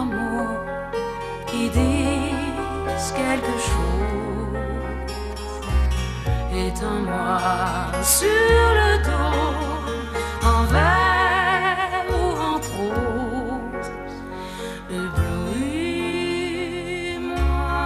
trois mots qui disent quelque chose. Éteins-moi sur le dos, en vers ou en prose. Éblouis-moi.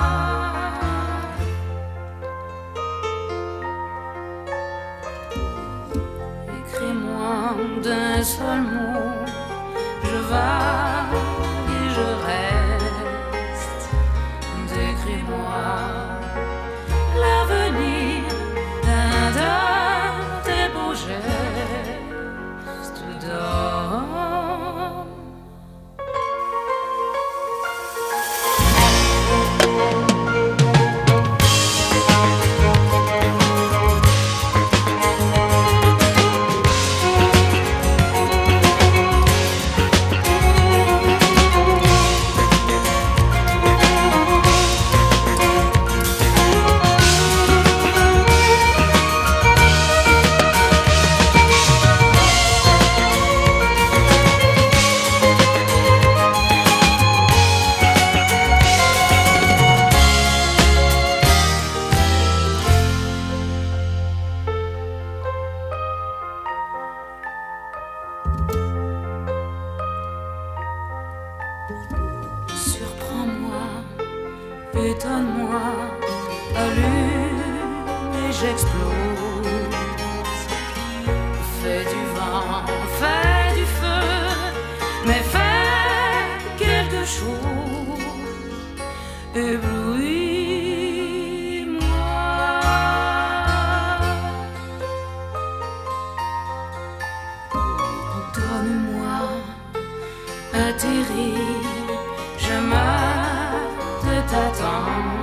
Écris-moi d'un seul mot, je vague et je reste. Décris-moi l'avenir d'un de tes beaux gestes d'homme. Surprends-moi, étonne-moi, allume et j'explose. Fais du vent, fais du feu, mais fais quelque chose. Éblouis-moi. Donne-moi atterrir, je meurs de t'attendre.